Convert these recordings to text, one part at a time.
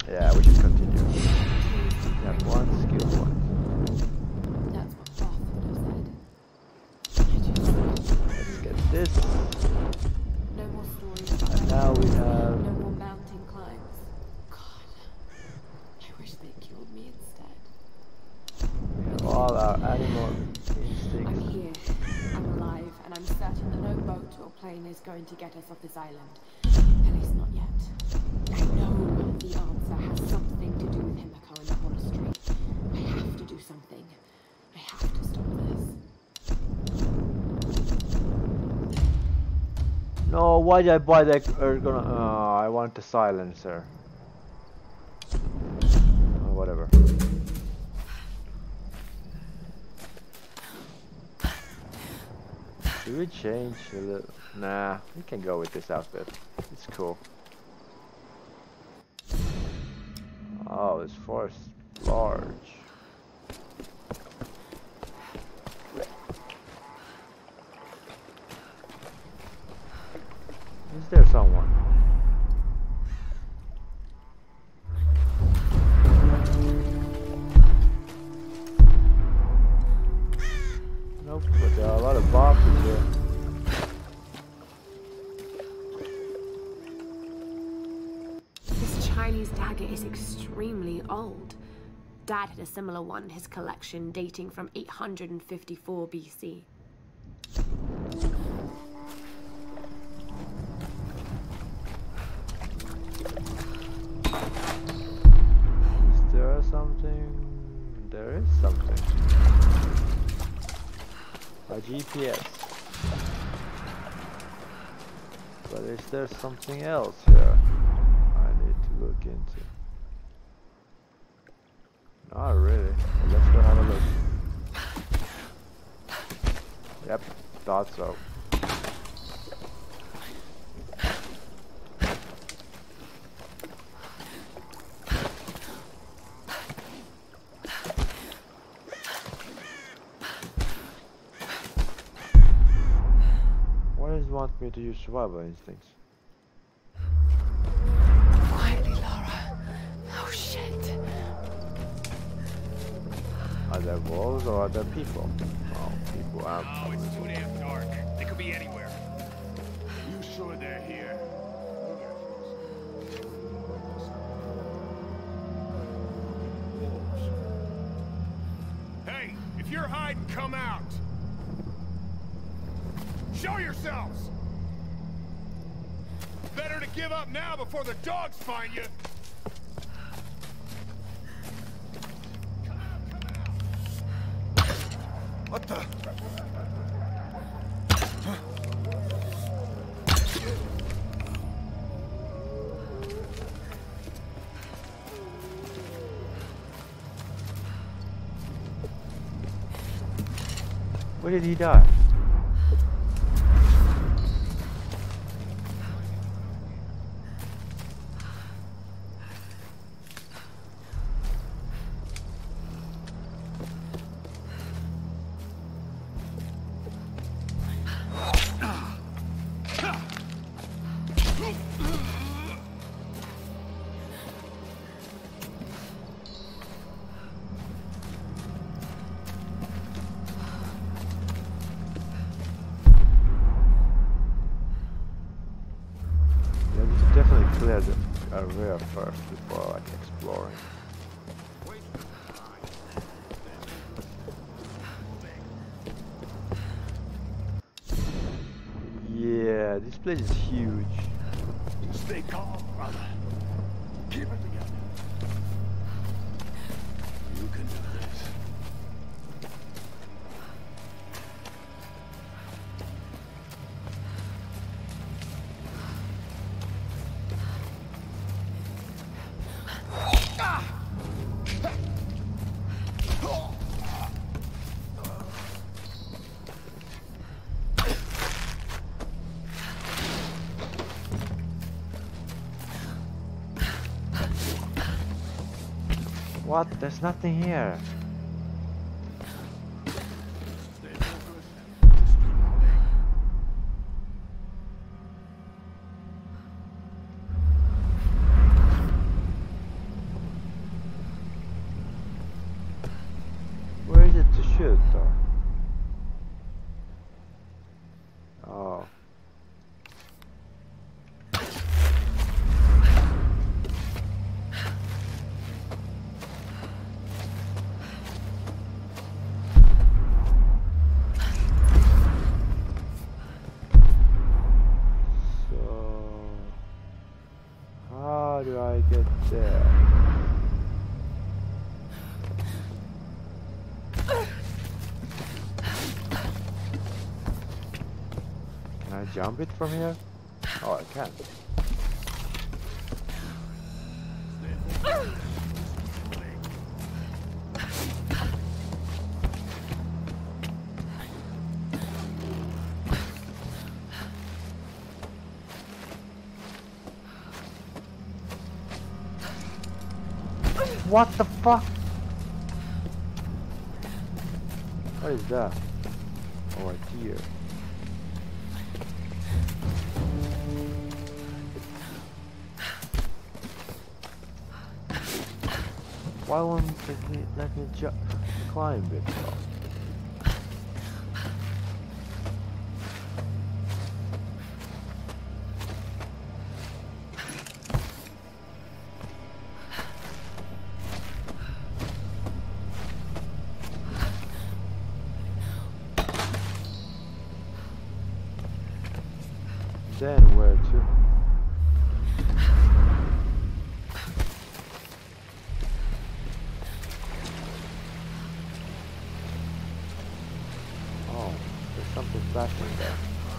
Yeah, we should continue. We have one skill point. That's what Both would have said. Let's get this. No more stories about And now we have... no more mountain climbs. God, I wish they killed me instead. We have all our animal I'm instincts. here. I'm alive, and I'm certain that no boat or plane is going to get us off this island. At least not yet. I know the answer has something to do with Himiko and the monastery. I have to do something. I have to stop this. No, why did I buy that ergon? Oh, I want the silencer. Oh, whatever. Should we change a little? Nah, we can go with this outfit. It's cool. Oh, this forest is large. Is there someone? Nope, but there are a lot of boxes here. This Chinese dagger is extremely old. Dad had a similar one in his collection dating from 854 BC. Is there something? There is something. A GPS. But is there something else here I need to look into? Not really. But let's go have a look. Yep, thought so. Why does it want me to use survival instincts? Quietly, Lara. Oh, shit. Are there wolves or are there people? Oh, people out. Oh, it's too damn dark. They could be anywhere. You sure they're here? Hey, if you're hiding, come out. Show yourselves! Better to give up now before the dogs find you. What the? Where did he die? Clear the area first before like exploring. Yeah, this place is huge. Stay calm, brother. Keep it together. You can do this. What? There's nothing here. I get there? Can I jump it from here? Oh, I can. What the fuck? What is that? Oh, a deer. Why won't it let me climb it though? Then where to? Oh, there's something flashing there.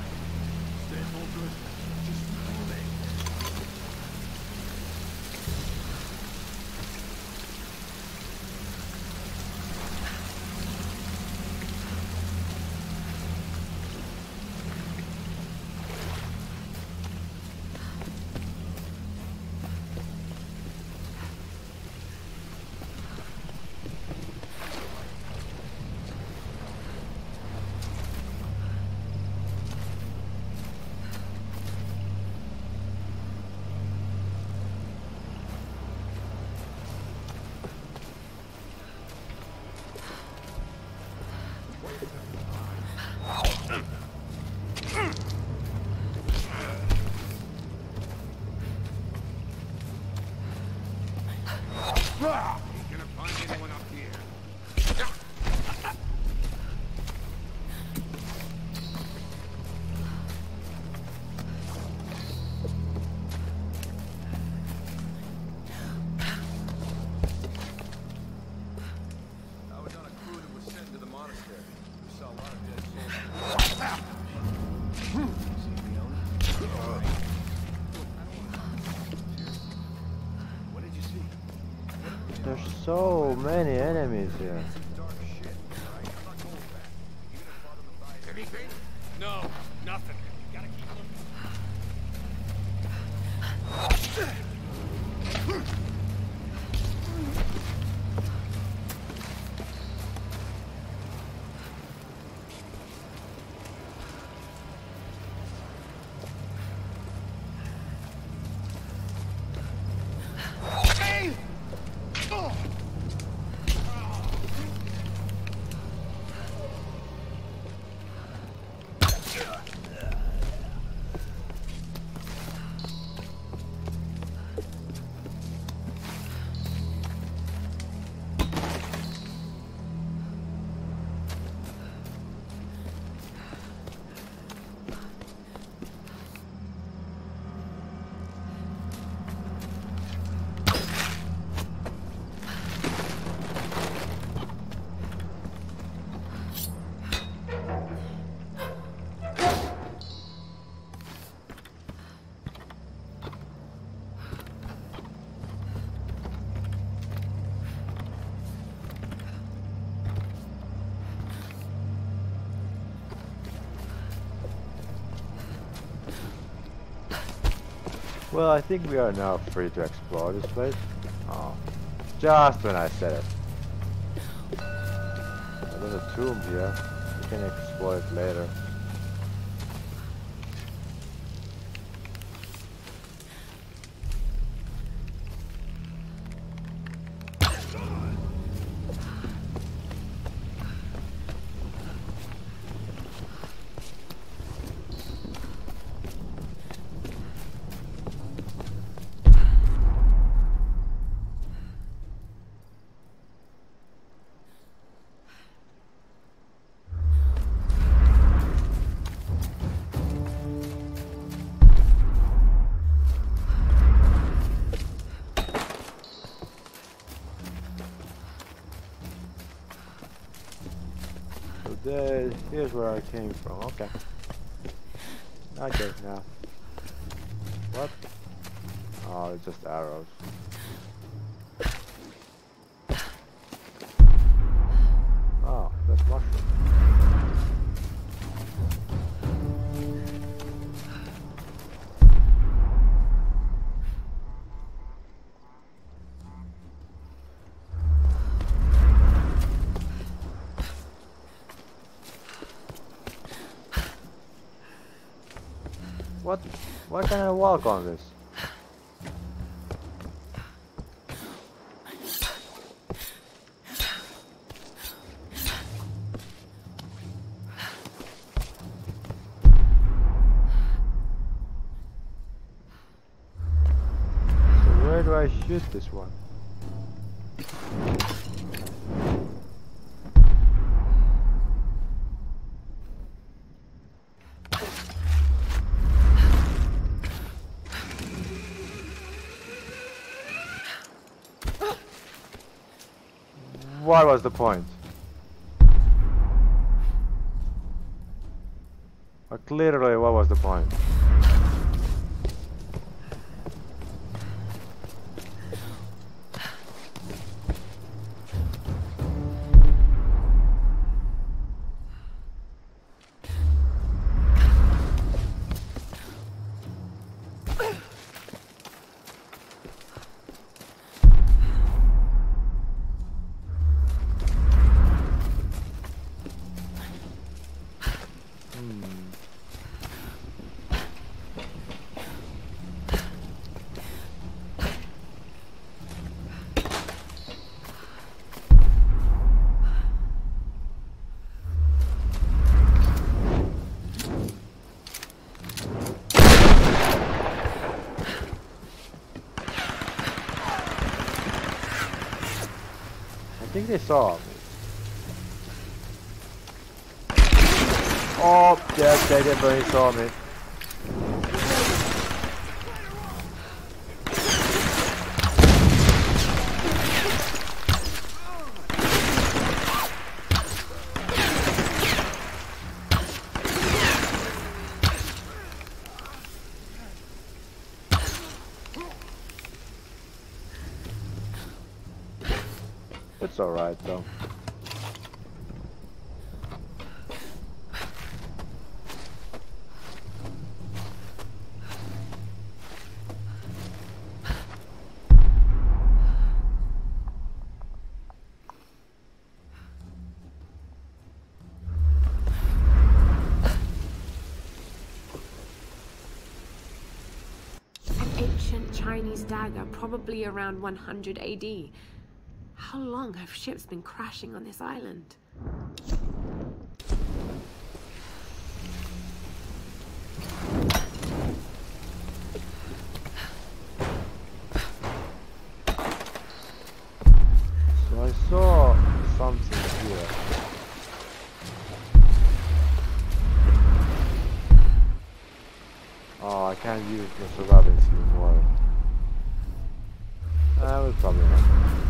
Ain't gonna find anyone up here. I was on a crew that was sent to the monastery. We saw a lot of dead soldiers. See Fiona? What did you see? There's so many enemies here. Dark shit. All right, I'm not going back. Even if Father Matthias... Anything? No, nothing. Gotta keep looking. Well, I think we are now free to explore this place. Oh, just when I said it. There's a tomb here. We can explore it later. here's where I came from. Okay. I get it now. What? Oh, it's just arrows. Oh, that's mushroom. What? Why can't I walk on this? So where do I shoot this one? What was the point? Literally, what was the point? I think they saw me. Oh, yes, they definitely saw me. It's alright though. An ancient Chinese dagger, probably around 100 AD. How long have ships been crashing on this island? So I saw something here. Oh, I can't use the survivance anymore. I was probably not.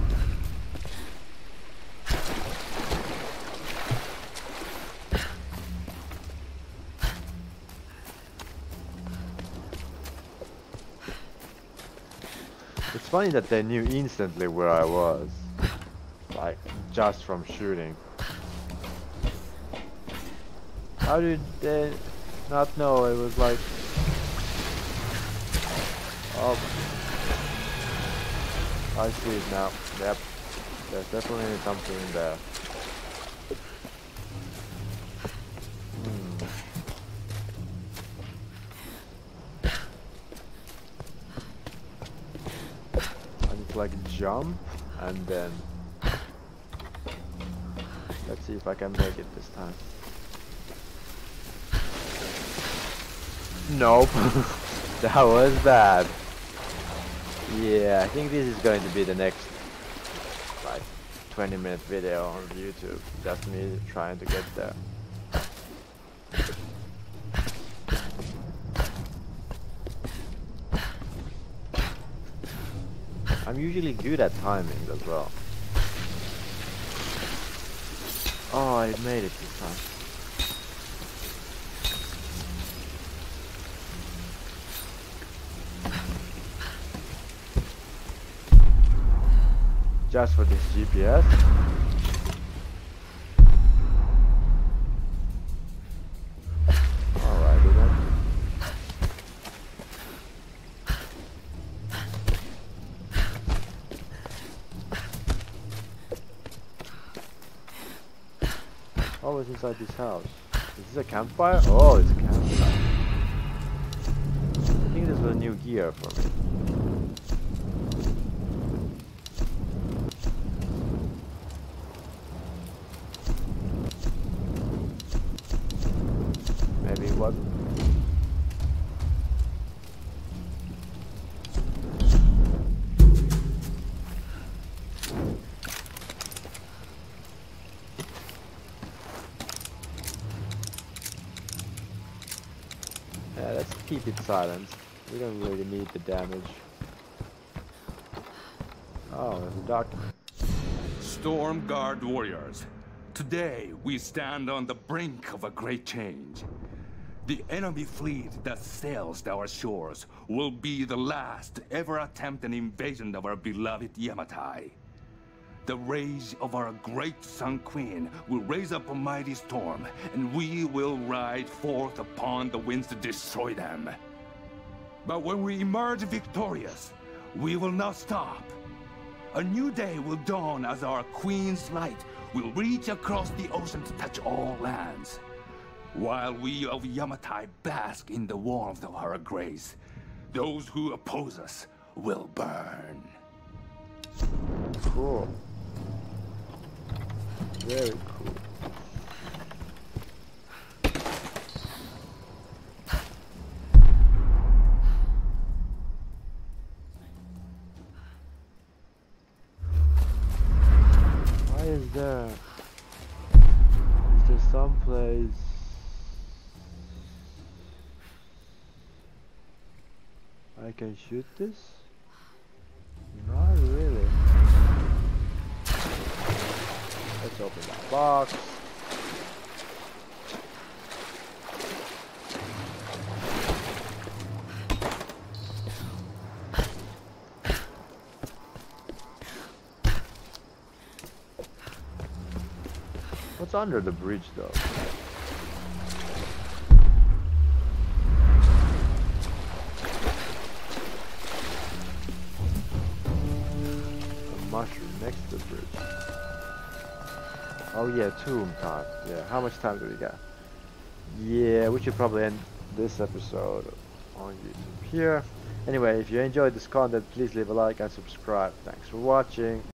It's funny that they knew instantly where I was, like, just from shooting. How did they not know it was like... Oh, I see it now. Yep, there's definitely something in there. Like jump and then let's see if I can make it this time. Nope. That was bad. Yeah, I think this is going to be the next like 20-minute video on YouTube, just me trying to get there. I'm usually good at timing as well. Oh, I made it this time. Just for this GPS. Alrighty then. Oh, what's inside this house? Is this a campfire? Oh, it's a campfire. I think this was a new gear for me. Maybe it wasn't. Yeah, let's keep it silent. We don't really need the damage. Oh, there's a document. Stormguard warriors, today we stand on the brink of a great change. The enemy fleet that sails our shores will be the last to ever attempt an invasion of our beloved Yamatai. The rage of our great Sun Queen will raise up a mighty storm, and we will ride forth upon the winds to destroy them. But when we emerge victorious, we will not stop. A new day will dawn as our Queen's light will reach across the ocean to touch all lands. While we of Yamatai bask in the warmth of her grace, those who oppose us will burn. Cool. Very cool. Why is there? Is there some place? I can shoot this? Not really. Let's open that box. What's under the bridge though? A mushroom next to the bridge. Oh yeah, tomb time. Yeah, how much time do we got? Yeah, we should probably end this episode on YouTube here. Anyway, if you enjoyed this content, please leave a like and subscribe. Thanks for watching.